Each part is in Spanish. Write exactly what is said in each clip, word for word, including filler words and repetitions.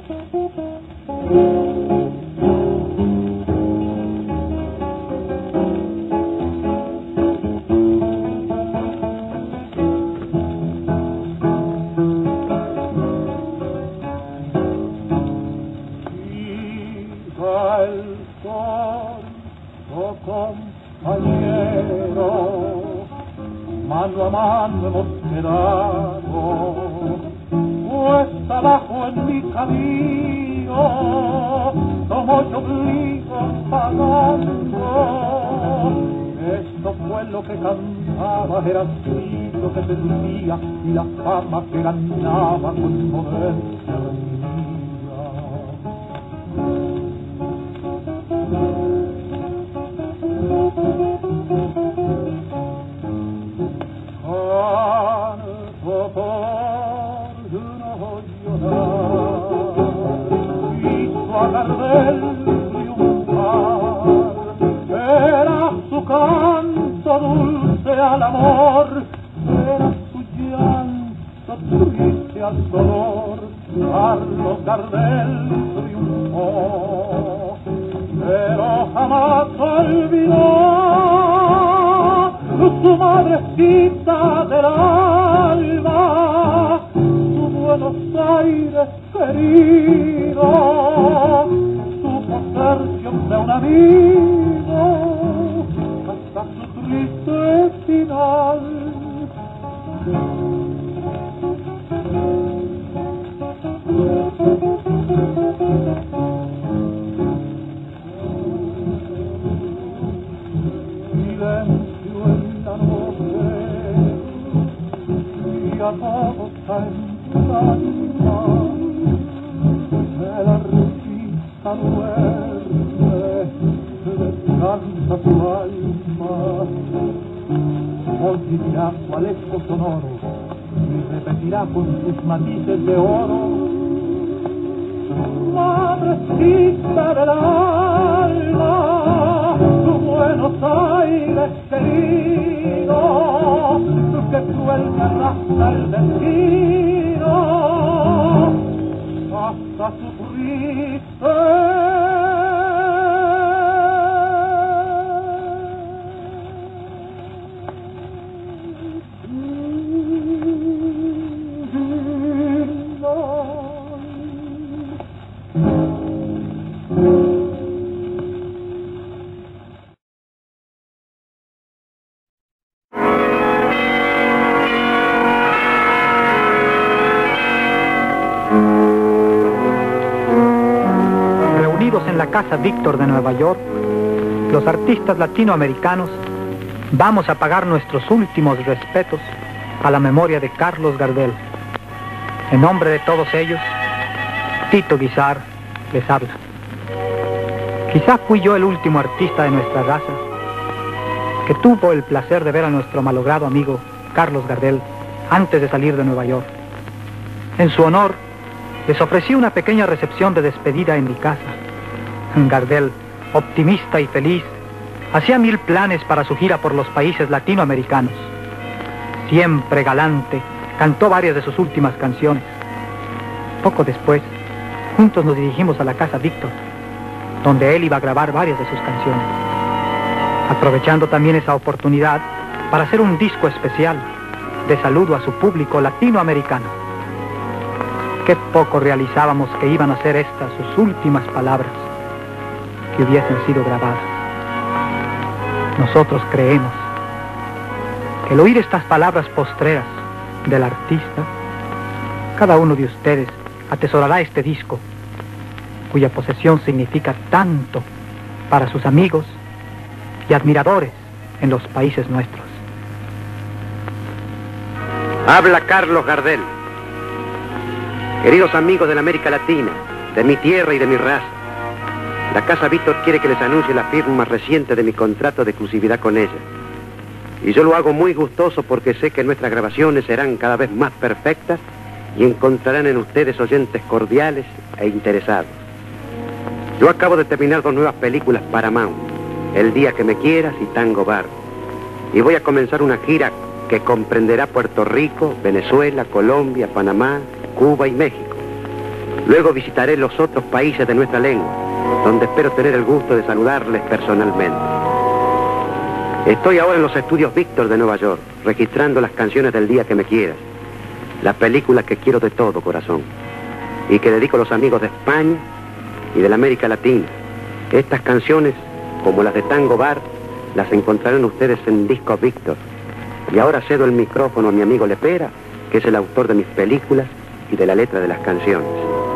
Mano a mano hemos quedado, pues abajo en mi camino, como yo obligo pagando. Esto fue lo que cantaba, era el grito que sentía y la fama que ganaba con poder se Gardel triunfar, era su canto dulce al amor, era su llanto triste al dolor. Carlos Gardel triunfó, pero jamás olvidó su madrecita del alma, su Buenos Aires querido, supo ser siempre un amigo hasta su triste final. Silencio en la noche y a todos caen lágrimas. El artista duerme, descansa su alma, oirá cual eco sonoro y repetirá con sus matices de oro: madrecita del alma, tu Buenos Aires querido, que cruel me arrastra el destino hasta sufrirte. En la Casa Víctor de Nueva York, los artistas latinoamericanos vamos a pagar nuestros últimos respetos a la memoria de Carlos Gardel. En nombre de todos ellos, Tito Guízar les habla. Quizá fui yo el último artista de nuestra raza que tuvo el placer de ver a nuestro malogrado amigo Carlos Gardel antes de salir de Nueva York. En su honor, les ofrecí una pequeña recepción de despedida en mi casa. Gardel, optimista y feliz, hacía mil planes para su gira por los países latinoamericanos. Siempre galante, cantó varias de sus últimas canciones. Poco después, juntos nos dirigimos a la Casa Víctor, donde él iba a grabar varias de sus canciones, aprovechando también esa oportunidad para hacer un disco especial de saludo a su público latinoamericano. Qué poco realizábamos que iban a ser estas sus últimas palabras que hubiesen sido grabadas. Nosotros creemos que al oír estas palabras postreras del artista, cada uno de ustedes atesorará este disco, cuya posesión significa tanto para sus amigos y admiradores en los países nuestros. Habla Carlos Gardel. Queridos amigos de la América Latina, de mi tierra y de mi raza, la Casa Víctor quiere que les anuncie la firma reciente de mi contrato de exclusividad con ella. Y yo lo hago muy gustoso porque sé que nuestras grabaciones serán cada vez más perfectas y encontrarán en ustedes oyentes cordiales e interesados. Yo acabo de terminar dos nuevas películas Paramount, El día que me quieras y Tango Bar. Y voy a comenzar una gira que comprenderá Puerto Rico, Venezuela, Colombia, Panamá, Cuba y México. Luego visitaré los otros países de nuestra lengua, donde espero tener el gusto de saludarles personalmente. Estoy ahora en los estudios Víctor de Nueva York, registrando las canciones del día que me quieras, la película que quiero de todo corazón, y que dedico a los amigos de España y de la América Latina. Estas canciones, como las de Tango Bar, las encontrarán ustedes en Disco Víctor. Y ahora cedo el micrófono a mi amigo Lepera, que es el autor de mis películas y de la letra de las canciones.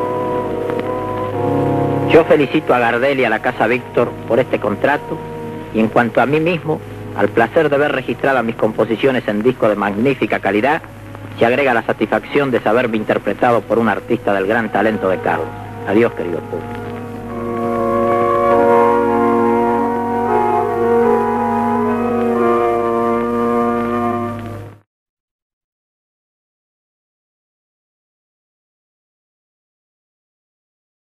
Yo felicito a Gardel y a la Casa Víctor por este contrato, y en cuanto a mí mismo, al placer de ver registradas mis composiciones en disco de magnífica calidad, se agrega la satisfacción de saberme interpretado por un artista del gran talento de Carlos. Adiós, querido público.